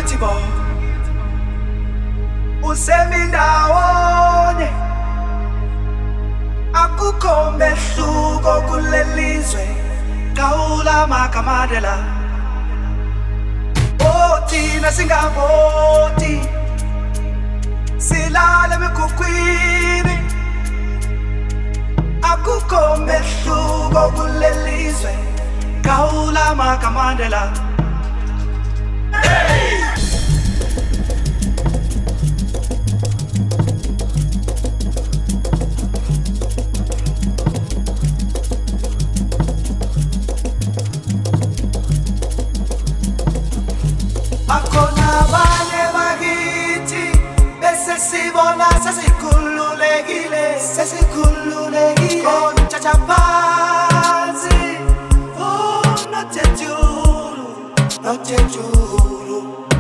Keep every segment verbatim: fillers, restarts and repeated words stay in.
bakithi bo usemindawonye akukho mehluko kulelizwe Kaula makamadela Thina singavoti silale mikukwini akukho mehluko kulelizwe Kaula makamandela hey Akona banye bakithi bese sibona sesikhululekile sesikhululekile kontshatsha phansi oh nothetjulu nothetjulu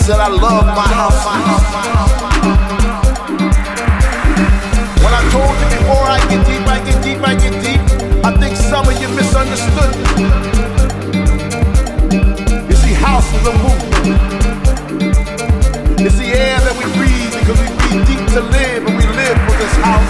said I love my house, my house, my house, my house. When I told you before I get deep, I get deep, I get deep, I think some of you misunderstood. You see, house is a movement. It's the air that we breathe because we breathe deep to live, and we live for this house.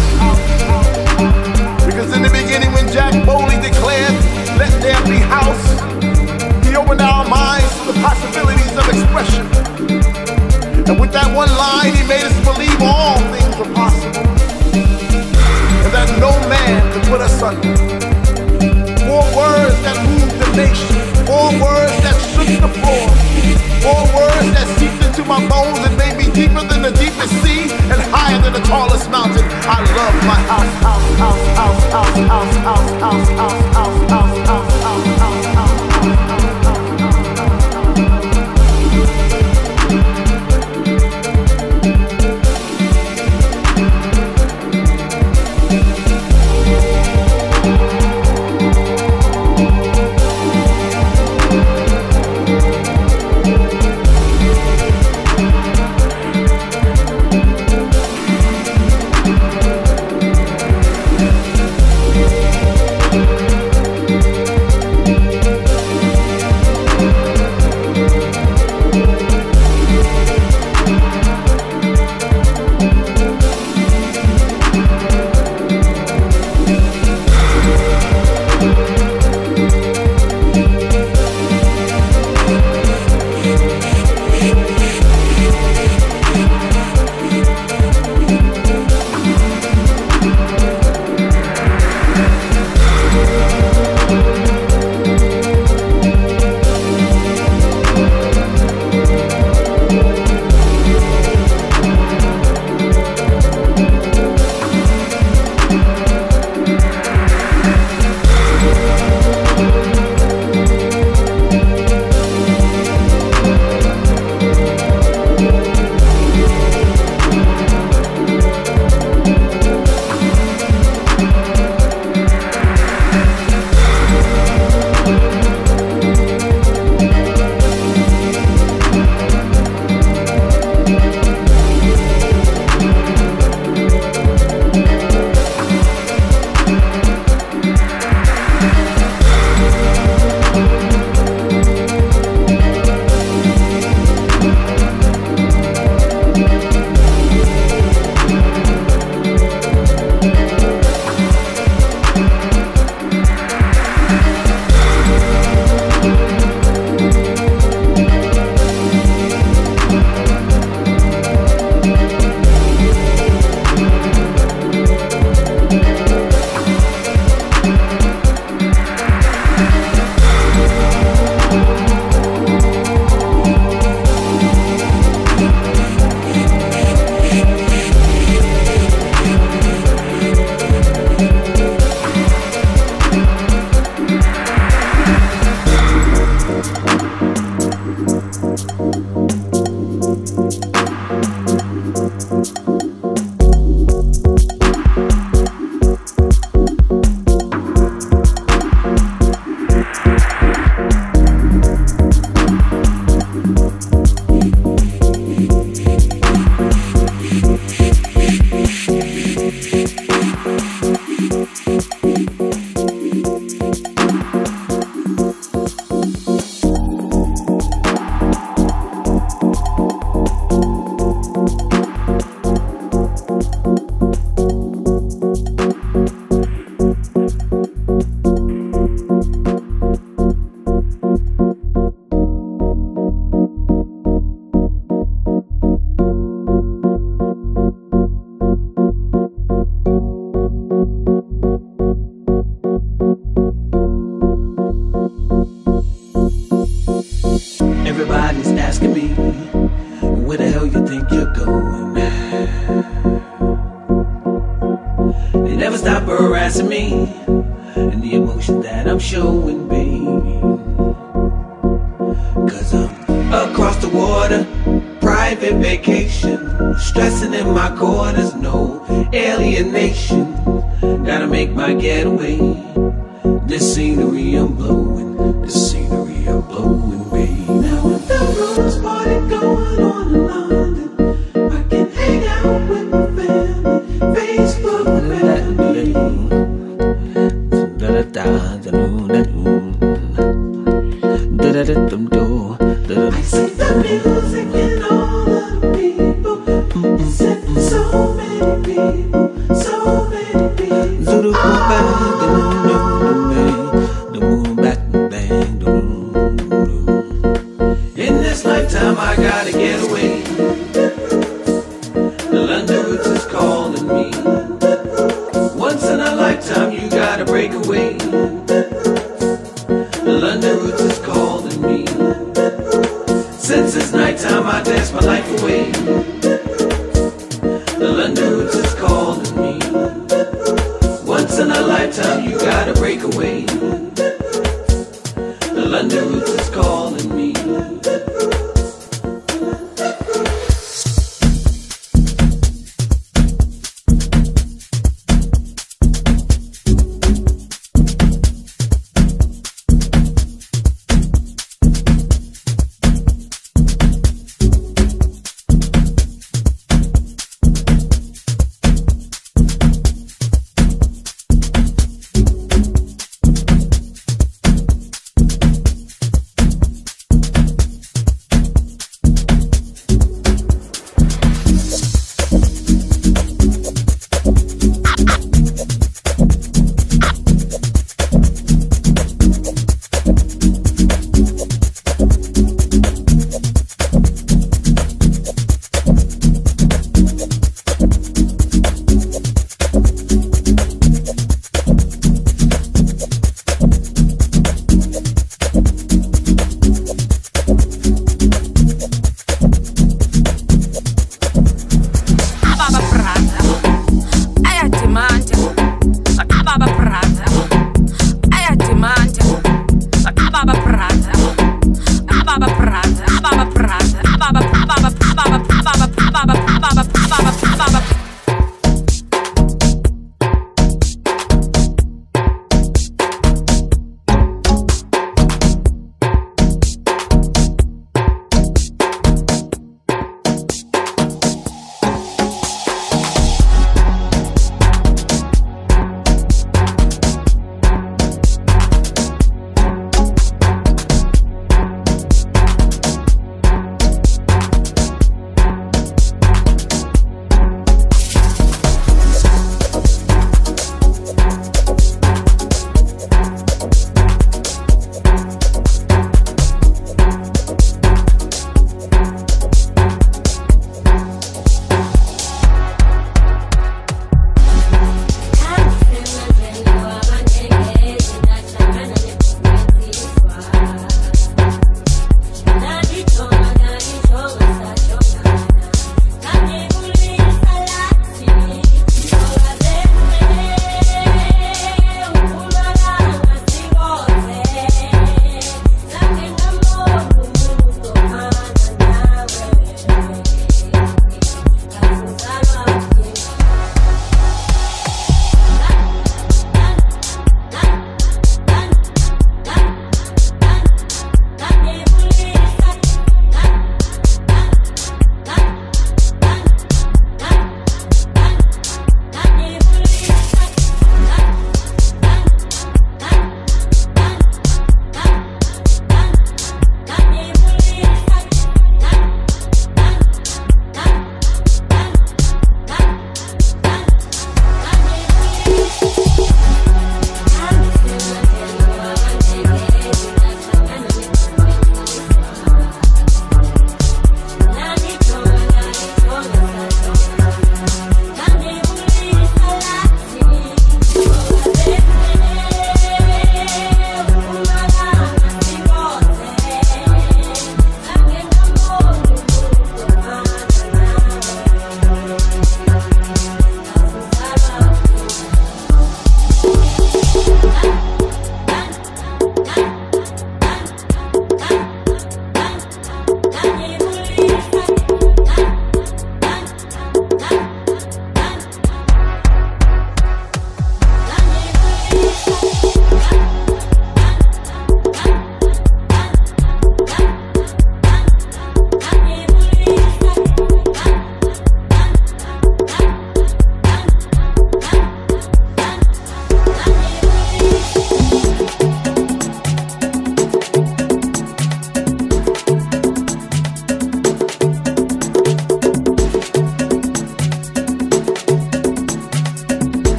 Because in the beginning when Jack Bowley declared, let there be house, he opened our minds to the possibilities of expression. And with that one line, he made us believe all things were possible, and that no man could put us under. Four words that moved the nation, four words that shook the floor, four words that seeped into my bones and made me deeper than the deepest sea and higher than the tallest mountain. I love my house, house, house, house, house, house, house, house, house, house, house, house, house, house, house. harassing me, and the emotion that I'm showing, baby. Cause I'm across the water, private vacation, stressing in my quarters, no alienation. Gotta make my getaway. This scenery I'm blowing, this scenery I'm blowing, baby. Now with the rose party going So many people, so many people. Zulu bang, the moon, the moon, back bang, in this lifetime I gotta get away. The London roots is calling me. Once in a lifetime you gotta break away. The London roots is calling me. Since it's nighttime I dance my life away. The London roots is calling me. Once in a lifetime you gotta break away. The London roots is calling me. Baba Prada, Baba Baba Baba Baba Baba Baba Baba Baba